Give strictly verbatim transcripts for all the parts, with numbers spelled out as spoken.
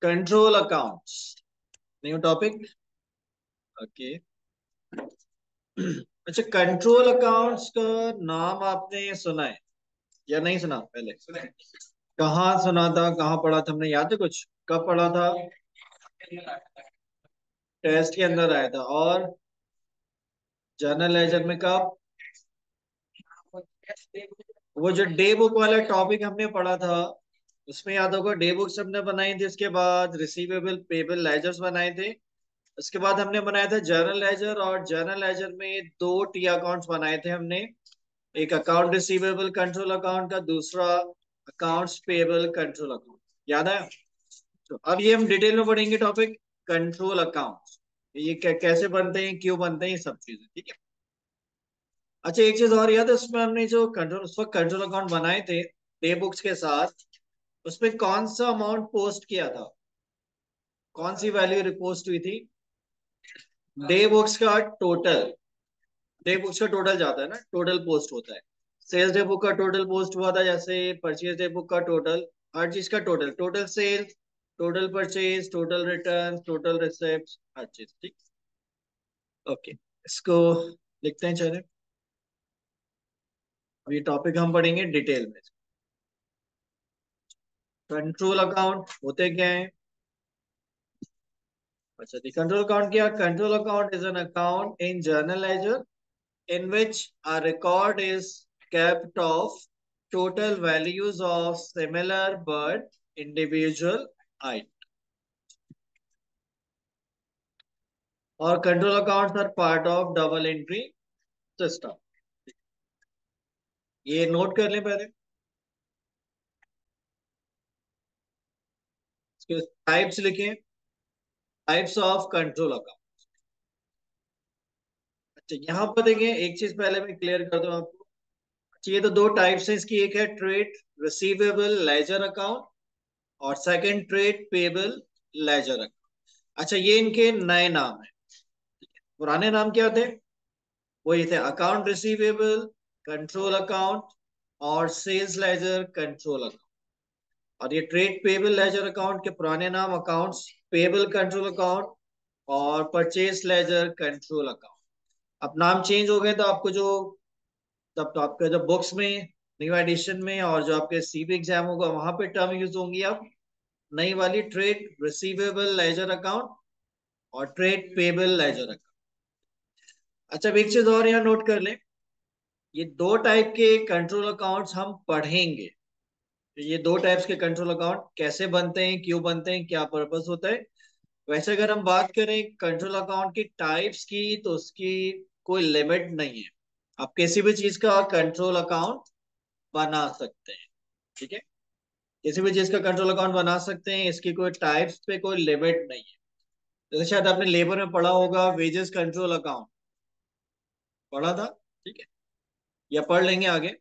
Control accounts, new topic. Okay. अच्छा, control accounts का नाम आपने सुना है या नहीं सुना? पहले कहाँ सुना था, कहाँ पढ़ा था? हमने याद है कुछ? कब पढ़ा था? टेस्ट के अंदर आया था। और जर्नल लेजर में कब? वो जो डे बुक वाला टॉपिक हमने पढ़ा था, उसमें याद होगा डे बुक्स हमने बनाई थी, उसके बाद रिसीवेबल पेबल लेजर्स बनाए थे, उसके बाद हमने बनाया था जर्नल लेजर। और जर्नल लेजर में दो टी अकाउंट्स बनाए थे हमने, एक अकाउंट रिसीवेबल कंट्रोल अकाउंट का, दूसरा अकाउंट्स पेबल कंट्रोल अकाउंट। याद है? तो अब ये हम डिटेल में पढ़ेंगे टॉपिक कंट्रोल अकाउंट, ये कै- कैसे बनते हैं, क्यों बनते हैं, ये सब चीजें। ठीक है। अच्छा, एक चीज और याद है, उसमें हमने जो कंट्रोल उस वक्त कंट्रोल अकाउंट बनाए थे पे बुक्स के साथ, उसमें कौन सा अमाउंट पोस्ट किया था? कौन सी वैल्यू रिपोस्ट हुई थी? डे बुक्स का टोटल। डे बुक्स का टोटल जाता है ना, टोटल पोस्ट होता है। सेल्स डे बुक का टोटल पोस्ट हुआ था, जैसे परचेज डे बुक का टोटल, हर चीज का total, total sales, total purchase, total return, total receipt, हर चीज। ठीक। ओके, इसको लिखते हैं। चले, अब ये टॉपिक हम पढ़ेंगे डिटेल में। कंट्रोल अकाउंट होते क्या है? अच्छा, the control account क्या? Control account is an account in journal ledger in which a record is kept of total values of similar but individual items. और control accounts are part of double entry system. ये note कर लें पहले। इसके types लिखें, types of control account. अच्छा, यहाँ पर देखें, एक चीज पहले मैं क्लियर कर दूं आपको। अच्छा, ये तो दो टाइप्स हैं इसकी, एक है ट्रेड रिसीवेबल लेजर अकाउंट और second trade payable ledger account. अच्छा, ये इनके नए नाम है। पुराने नाम क्या थे? वो ये थे अकाउंट रिसीवेबल कंट्रोल अकाउंट और सेल्स लेजर कंट्रोल अकाउंट। और ये ट्रेड पेबल लेजर अकाउंट के पुराने नाम अकाउंट्स पेबल कंट्रोल अकाउंट और परचेज लेजर कंट्रोल अकाउंट। अब नाम चेंज हो गए, तो आपको जो तब तो आपके जो बुक्स में न्यू एडिशन में और जो आपके सीबी एग्जाम होगा वहां पे टर्म यूज होंगी अब नई वाली ट्रेड रिसीवेबल लेजर अकाउंट और ट्रेड पेबल लेजर अकाउंट। अच्छा, अब एक चीज और यहाँ नोट कर लें, ये दो टाइप के कंट्रोल अकाउंट्स हम पढ़ेंगे। तो ये दो टाइप्स के कंट्रोल अकाउंट कैसे बनते हैं, क्यों बनते हैं, क्या पर्पस होता है। वैसे अगर हम बात करें कंट्रोल अकाउंट की टाइप्स की, तो उसकी कोई लिमिट नहीं है। आप किसी भी चीज का कंट्रोल अकाउंट बना सकते हैं। ठीक है, किसी भी चीज का कंट्रोल अकाउंट बना सकते हैं, इसकी कोई टाइप्स पे कोई लिमिट नहीं है। जैसे शायद आपने लेबर में पढ़ा होगा वेजेस कंट्रोल अकाउंट, पढ़ा था। ठीक है, या पढ़ लेंगे आगे।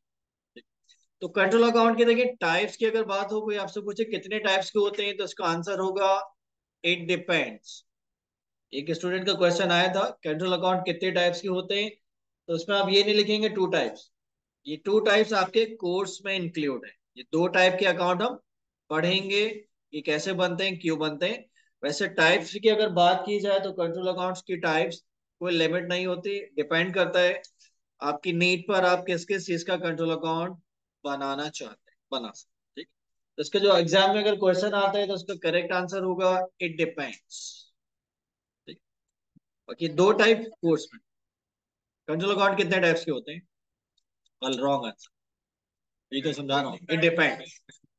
तो कंट्रोल अकाउंट के देखिए टाइप्स की अगर बात हो, कोई आपसे पूछे कितने टाइप्स के होते हैं, तो इसका आंसर होगा इट डिपेंड्स। एक स्टूडेंट का क्वेश्चन आया था कंट्रोल अकाउंट कितने टाइप्स के होते हैं, तो उसमें आप ये नहीं लिखेंगे टू टाइप्स। ये टू टाइप्स आपके कोर्स में इंक्लूड है। ये दो टाइप के अकाउंट हम पढ़ेंगे, ये कैसे बनते हैं, क्यों बनते हैं। वैसे टाइप्स की अगर बात की जाए, तो कंट्रोल अकाउंट्स की टाइप्स कोई लिमिट नहीं होती, डिपेंड करता है आपकी नीड पर, आप किस किस चीज का कंट्रोल अकाउंट बनाना चाहते हैं, बना सकते हैं। ठीक। तो इसके जो एग्जाम में अगर क्वेश्चन आता है, तो उसका करेक्ट आंसर होगा इट डिपेंड्स। ठीक। बाकी दो टाइप कोर्स में कंट्रोल अकाउंट कितने टाइप्स के होते हैं? कल रॉन्ग आंसर, ये तो समझा रहा हूँ, इट डिपेंड्स।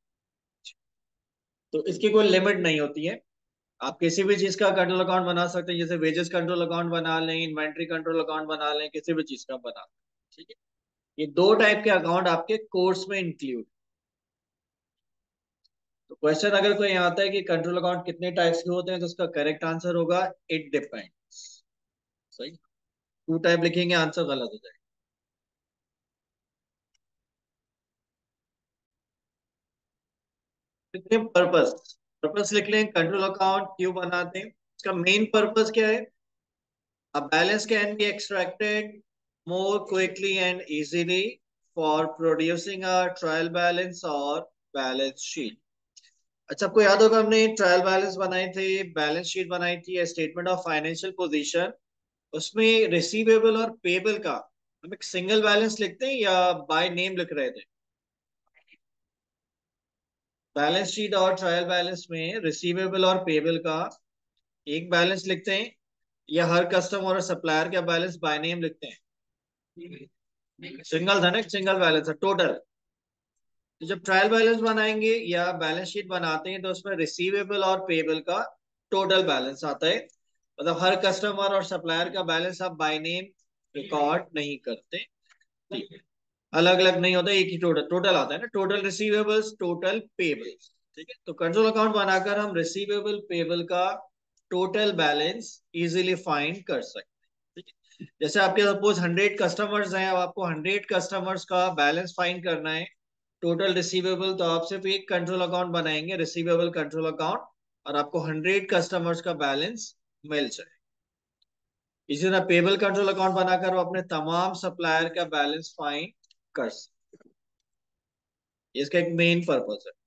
तो इसकी कोई लिमिट नहीं होती है, आप किसी भी चीज का कंट्रोल अकाउंट बना सकते हैं, जैसे वेजेस कंट्रोल अकाउंट बना लें, इन्वेंट्री कंट्रोल अकाउंट बना लें, किसी भी चीज का बना लें। ठीक है, ये दो टाइप के अकाउंट आपके कोर्स में इंक्लूड। तो क्वेश्चन अगर कोई आता है कि कंट्रोल अकाउंट कितने टाइप्स के होते हैं, तो उसका करेक्ट आंसर होगा इट डिपेंड्स। सही, टू टाइप लिखेंगे आंसर गलत हो जाएगा। पर्पस, पर्पस लिख लें, कंट्रोल अकाउंट क्यों बनाते हैं, इसका मेन पर्पस क्या है? A balance can be extracted more quickly and easily for producing a trial balance or balance sheet. अच्छा, आपको याद होगा हमने ट्रायल बैलेंस बनाए थे, बैलेंस शीट बनाई थी, स्टेटमेंट ऑफ फाइनेंशियल पोजीशन। उसमें रिसीवेबल और पेबल का हम एक सिंगल बैलेंस लिखते हैं या बाय नेम लिख रहे थे? बैलेंस शीट और ट्रायल बैलेंस में रिसीवेबल और पेबल का एक बैलेंस लिखते हैं, या हर कस्टमर और सप्लायर का बैलेंस बाय नेम लिखते हैं? सिंगल था ना, सिंगल बैलेंस है टोटल। तो जब ट्रायल बैलेंस बनाएंगे या बैलेंस शीट बनाते हैं तो उसमें रिसीवेबल और पेबल का टोटल बैलेंस आता है। मतलब हर कस्टमर और सप्लायर का बैलेंस आप बाय नेम रिकॉर्ड नहीं करते। ठीक है, अलग अलग नहीं होता, एक ही टोटल टोटल आता है ना, टोटल रिसीवेबल्स टोटल पेबल्स। ठीक है, तो कंट्रोल अकाउंट बनाकर हम रिसीवेबल पेबल का टोटल बैलेंस इजीली फाइंड कर सकते हैं। ठीक है, जैसे आपके सपोज हंड्रेड कस्टमर्स हैं, अब आपको हंड्रेड कस्टमर्स का बैलेंस फाइंड करना है, टोटल रिसीवेबल, तो आप सिर्फ एक कंट्रोल अकाउंट बनाएंगे, रिसीवेबल कंट्रोल अकाउंट, और आपको हंड्रेड कस्टमर्स का बैलेंस मिल जाए। इसी तरह पेबल कंट्रोल अकाउंट बनाकर वो अपने तमाम सप्लायर का बैलेंस फाइंड कर सकते हैं। इसका एक मेन पर्पस है।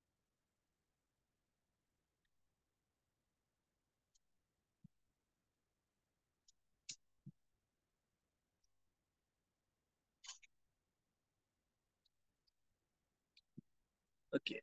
ओके,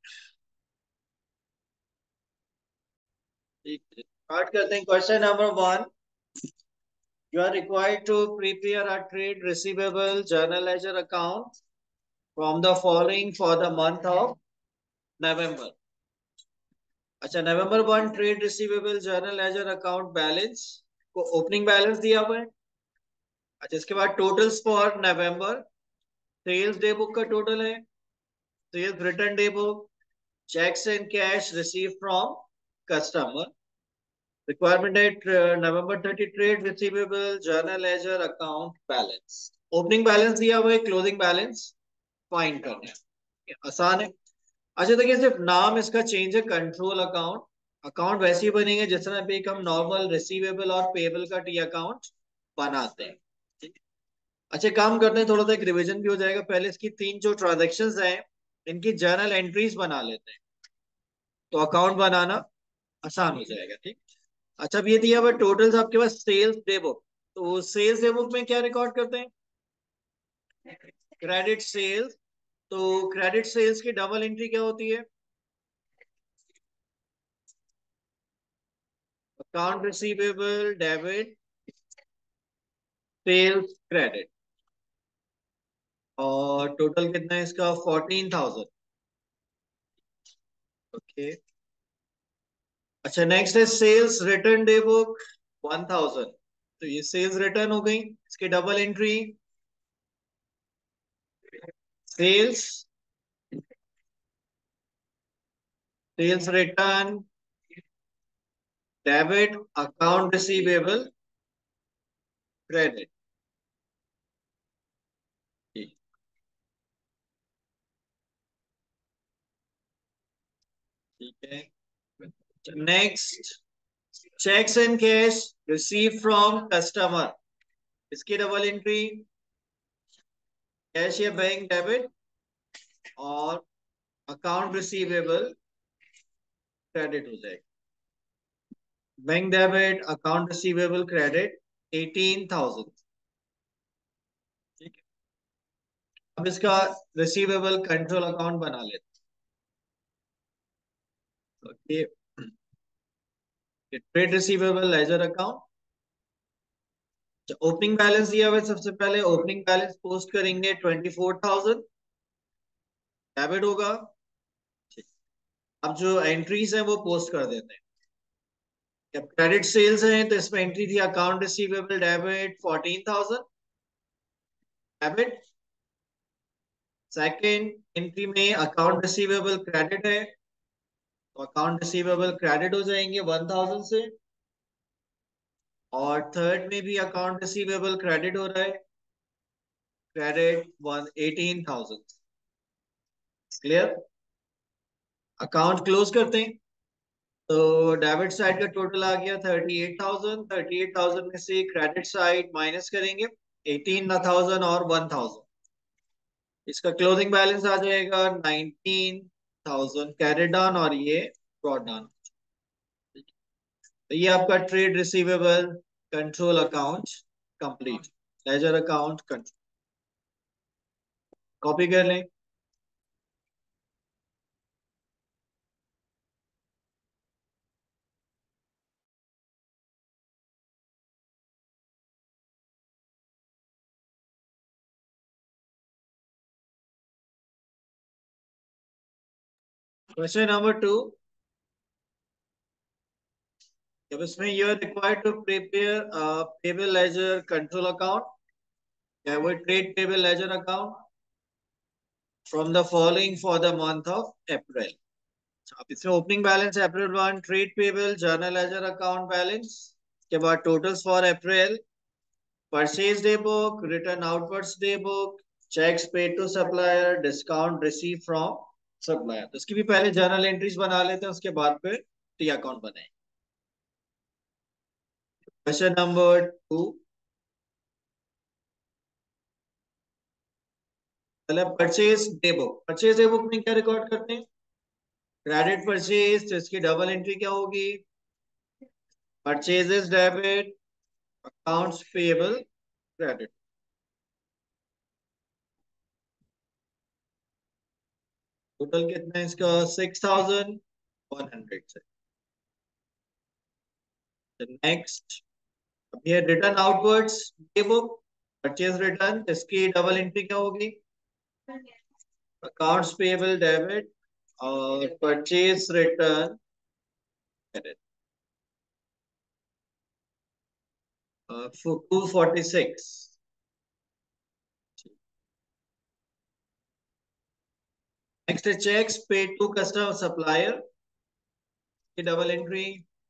ठीक है, स्टार्ट करते हैं। Question number one, you are required to prepare a trade receivable journal ledger account from the following for the month of November. अच्छा, November one trade receivable journal ledger account balance को opening balance दिया हुआ है। अच्छा, इसके बाद totals for November, sales day book का total है, sales return day book, checks and cash received from customer, requirement at uh, November thirty trade receivable journal ledger account balance, opening balance दिया हुआ है, क्लोजिंग बैलेंस फाइंड करना है, आसान है। अच्छा, देखिए सिर्फ नाम इसका चेंज है, कंट्रोल अकाउंट। अकाउंट वैसे ही बनेंगे जिस तरह भी एक हम नॉर्मल रिसीवेबल और पेबल का टी अकाउंट बनाते हैं। ठीक है? अच्छा, काम करते हैं, थोड़ा सा एक रिवीजन भी हो जाएगा। पहले इसकी तीन जो ट्रांजेक्शन्स हैं इनकी जर्नल एंट्रीज बना लेते हैं, तो अकाउंट बनाना आसान हो जाएगा। ठीक। अच्छा, अब ये दिया हुआ टोटल्स आपके पास सेल्स डे बुक, तो सेल्स डे बुक में क्या रिकॉर्ड करते हैं? Credit sales. तो क्रेडिट सेल्स की डबल एंट्री क्या होती है? Account receivable debit sales credit, और टोटल कितना है इसका? Fourteen thousand. ओके। अच्छा, नेक्स्ट है sales return day book, one thousand. तो ये सेल्स रिटर्न हो गई, इसकी double entry sales sales return debit account receivable credit. ठीक है। Next, checks and cash receive from customer, इसकी डबल एंट्री कैश या बैंक डेबिट, और अकाउंट रिसीवेबल क्रेडिट हो जाएगा। Bank debit account receivable credit eighteen thousand. ठीक है, अब इसका रिसीवेबल कंट्रोल अकाउंट बना लेते हैं। Trade receivable ledger account, opening balance दिया हुआ है, सबसे पहले ओपनिंग बैलेंस पोस्ट करेंगे, ट्वेंटी फोर थाउजेंड, डेबिट होगा। ठीक। अब जो एंट्रीज है वो पोस्ट कर देते हैं। जब क्रेडिट सेल्स है तो इसमें एंट्री थी account receivable debit fourteen thousand, debit. Second entry में अकाउंट रिसीवेबल क्रेडिट है, तो अकाउंट रिसीवेबल क्रेडिट हो जाएंगे वन थाउजेंड से। और थर्ड में भी अकाउंट रिसीवेबल क्रेडिट हो रहा है, credit one eighteen thousand. Clear? Account close करते हैं, तो डेबिट साइड का टोटल आ गया thirty eight thousand, thirty eight thousand में से क्रेडिट साइड माइनस करेंगे एटीन थाउजेंड और वन थाउजेंड, इसका क्लोजिंग बैलेंस आ जाएगा नाइनटीन थाउजेंड कैरिड डाउन और ये ब्रॉड डाउन। तो ये आपका trade receivable control account complete. Ledger account control copy कर लें। क्वेश्चन नंबर टू, जब इसमें you are required to prepare payable ledger control account, या वो trade payable ledger account from the following for the month of April. अब इसमें opening balance April one, trade payable, journal ledger account balance, के बाद totals for April, purchase day book, return outwards day book, cheques paid to supplier, discount receive from supplier. तो इसकी भी पहले journal entries बना लेते हैं, उसके बाद फिर टी अकाउंट बनाए। क्वेश्चन नंबर टू, पहले purchase day book. Purchase day book में क्या रिकॉर्ड करते हैं? क्रेडिट परचेज, तो इसकी डबल एंट्री क्या होगी? Purchases debit, accounts payable credit. Total कितना है इसका? सिक्स थाउजेंड वन हंड्रेड से। नेक्स्ट, अब ये return outwards day book, purchase return, इसकी डबल एंट्री क्या होगी? अकाउंट्स पेएबल डेबिट और purchase return credit. Two forty six. Next है cheques paid to customer supplier की double entry,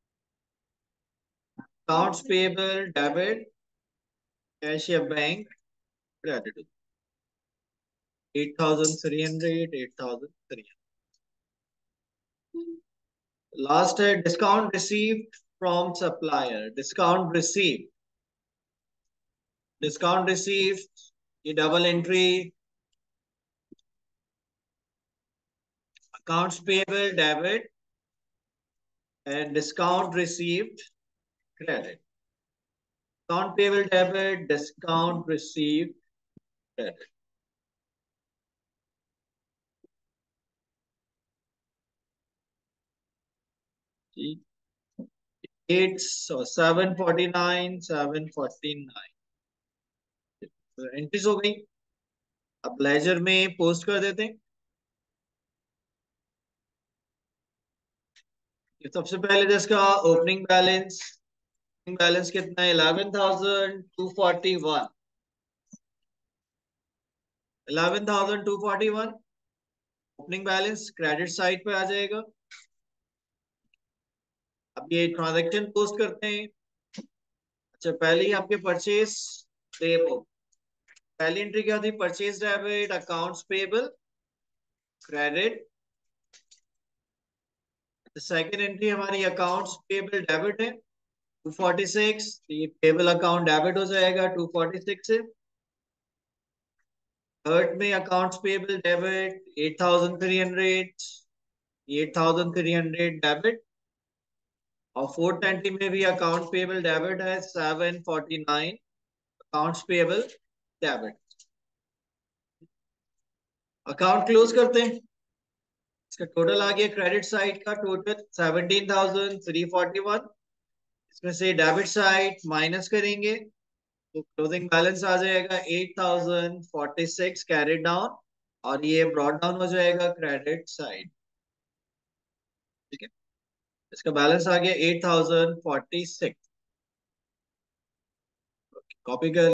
accounts payable debit, cash या bank credit. Eight thousand three hundred, eight thousand three hundred. Last है discount received from supplier. Discount receive, discount receive की double entry, accounts payable debit and discount received credit. Account payable debit, discount received credit. Eight seven forty nine, seven forty nine. Entries हो गई। अब laser में post कर देते हैं। ये सबसे पहले जिसका ओपनिंग बैलेंस, बैलेंस कितना है? Eleven thousand two forty one. Eleven thousand two forty one opening balance credit side पे आ जाएगा। अब ये ट्रांजैक्शन पोस्ट करते हैं। अच्छा, पहले ही आपके परचेज पेएबल, पहली एंट्री क्या थी? Purchase debit, accounts payable credit. Second entry हमारी अकाउंट्स पेएबल डेबिट है, टू फोर्टी सिक्स। ये पेएबल अकाउंट डेबिट हो जाएगा टू फोर्टी सिक्स से। थर्ड में accounts payable debit eight thousand three hundred, eight thousand three hundred debit. और fourth entry में भी अकाउंट पेएबल डेबिट है seven forty nine, accounts payable debit. Account close करते हैं। इसका टोटल आ गया क्रेडिट साइड का total seventeen thousand three forty one. इसमें से डेबिट साइड माइनस करेंगे तो क्लोजिंग बैलेंस आ जाएगा eight thousand forty six carried down, और ये ब्रॉड डाउन हो जाएगा क्रेडिट साइड। ठीक है, इसका बैलेंस आ गया eight thousand forty six. Copy कर